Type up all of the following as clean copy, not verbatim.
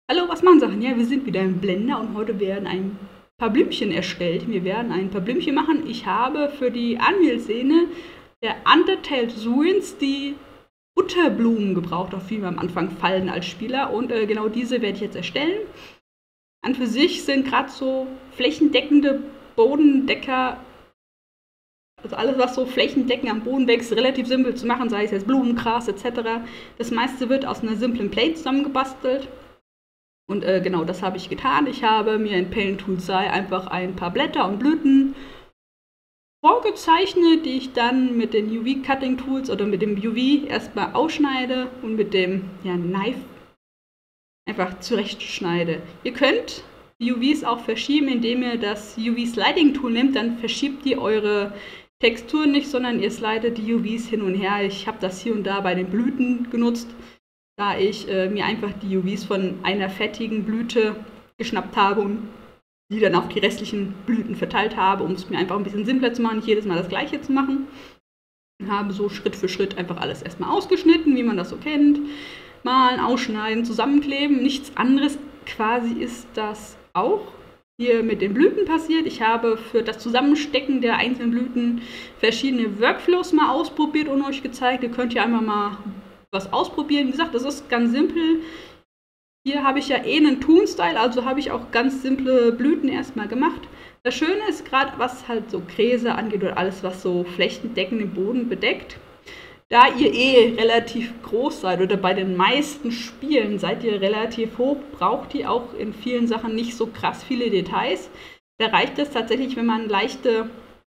Hallo, was machen Sachen? Ja, wir sind wieder im Blender und heute werden ein paar Blümchen erstellt. Wir werden ein paar Blümchen machen. Ich habe für die Unreal-Szene der Undertale Ruins die Butterblumen gebraucht, auf die wir am Anfang fallen als Spieler. Und genau diese werde ich jetzt erstellen. An für sich sind gerade so flächendeckende Bodendecker, also alles, was so flächendeckend am Boden wächst, relativ simpel zu machen, sei es jetzt Blumen, Gras etc. Das meiste wird aus einer simplen Plate zusammengebastelt. Und genau das habe ich getan. Ich habe mir in Paint Tool einfach ein paar Blätter und Blüten vorgezeichnet, die ich dann mit den UV-Cutting Tools oder mit dem UV erstmal ausschneide und mit dem Knife einfach zurechtschneide. Ihr könnt die UVs auch verschieben, indem ihr das UV-Sliding Tool nehmt, dann verschiebt ihr eure Texturen nicht, sondern ihr slidet die UVs hin und her. Ich habe das hier und da bei den Blüten genutzt, da ich mir einfach die UVs von einer fertigen Blüte geschnappt habe und die dann auf die restlichen Blüten verteilt habe, um es mir einfach ein bisschen simpler zu machen, nicht jedes Mal das gleiche zu machen. Ich habe so Schritt für Schritt einfach alles erstmal ausgeschnitten, wie man das so kennt. Malen, ausschneiden, zusammenkleben, nichts anderes quasi ist das auch hier mit den Blüten passiert. Ich habe für das Zusammenstecken der einzelnen Blüten verschiedene Workflows mal ausprobiert und euch gezeigt. Ihr könnt hier einmal mal was ausprobieren. Wie gesagt, das ist ganz simpel. Hier habe ich ja einen Toon-Style, also habe ich auch ganz simple Blüten erstmal gemacht. Das Schöne ist gerade, was halt so Gräser angeht oder alles, was so flächendeckend den Boden bedeckt. Da ihr relativ groß seid oder bei den meisten Spielen seid ihr relativ hoch, braucht ihr auch in vielen Sachen nicht so krass viele Details. Da reicht es tatsächlich, wenn man leichte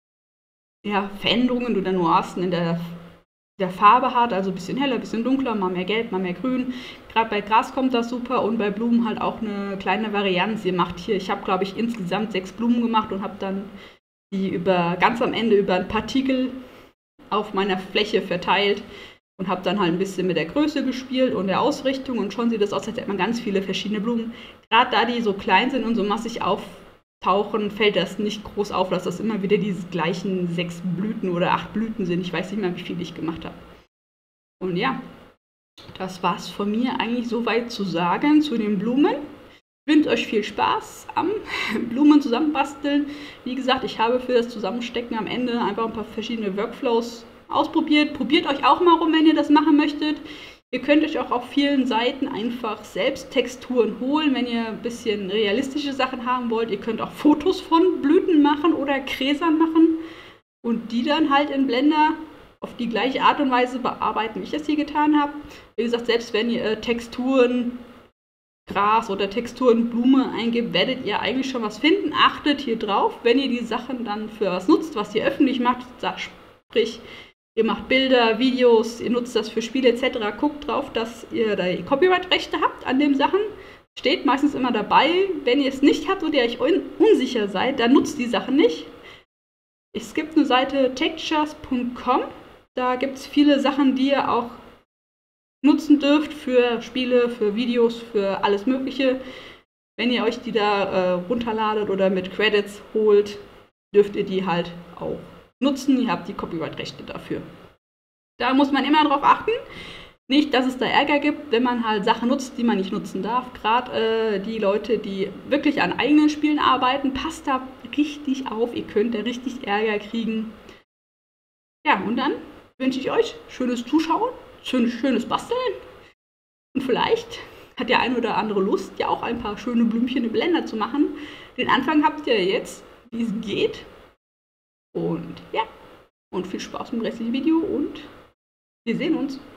Veränderungen oder Nuancen in der Farbe hat, also ein bisschen heller, ein bisschen dunkler, mal mehr gelb, mal mehr grün. Gerade bei Gras kommt das super und bei Blumen halt auch eine kleine Varianz. Ihr macht hier, ich habe glaube ich insgesamt 6 Blumen gemacht und habe dann die ganz am Ende über ein Partikel auf meiner Fläche verteilt und habe dann halt ein bisschen mit der Größe gespielt und der Ausrichtung und schon sieht das aus, als hätte man ganz viele verschiedene Blumen. Gerade da die so klein sind und so massig auftauchen, fällt das nicht groß auf, dass das immer wieder diese gleichen 6 Blüten oder 8 Blüten sind. Ich weiß nicht mehr, wie viel ich gemacht habe. Und ja, das war's von mir eigentlich soweit zu sagen zu den Blumen. Ich wünsche euch viel Spaß am Blumen zusammenbasteln. Wie gesagt, ich habe für das Zusammenstecken am Ende einfach ein paar verschiedene Workflows ausprobiert. Probiert euch auch mal rum, wenn ihr das machen möchtet. Ihr könnt euch auch auf vielen Seiten einfach selbst Texturen holen, wenn ihr ein bisschen realistische Sachen haben wollt. Ihr könnt auch Fotos von Blüten machen oder Gräsern machen und die dann halt in Blender auf die gleiche Art und Weise bearbeiten, wie ich das hier getan habe. Wie gesagt, selbst wenn ihr Texturen Gras oder Texturen Blume eingibt, werdet ihr eigentlich schon was finden. Achtet hier drauf, wenn ihr die Sachen dann für was nutzt, was ihr öffentlich macht, sprich, ihr macht Bilder, Videos, ihr nutzt das für Spiele etc., guckt drauf, dass ihr da Copyright-Rechte habt an den Sachen. Steht meistens immer dabei. Wenn ihr es nicht habt oder ihr euch unsicher seid, dann nutzt die Sachen nicht. Es gibt eine Seite textures.com, da gibt es viele Sachen, die ihr auch nutzen dürft für Spiele, für Videos, für alles Mögliche. Wenn ihr euch die da runterladet oder mit Credits holt, dürft ihr die halt auch nutzen. Ihr habt die Copyright-Rechte dafür. Da muss man immer drauf achten. Nicht, dass es da Ärger gibt, wenn man halt Sachen nutzt, die man nicht nutzen darf. Gerade die Leute, die wirklich an eigenen Spielen arbeiten, passt da richtig auf. Ihr könnt da richtig Ärger kriegen. Ja, und dann wünsche ich euch schönes Zuschauen, schönes Basteln. Und vielleicht hat der ein oder andere Lust, ja auch ein paar schöne Blümchen im Blender zu machen. Den Anfang habt ihr jetzt, wie es geht. Und ja, und viel Spaß mit dem restlichen Video und wir sehen uns.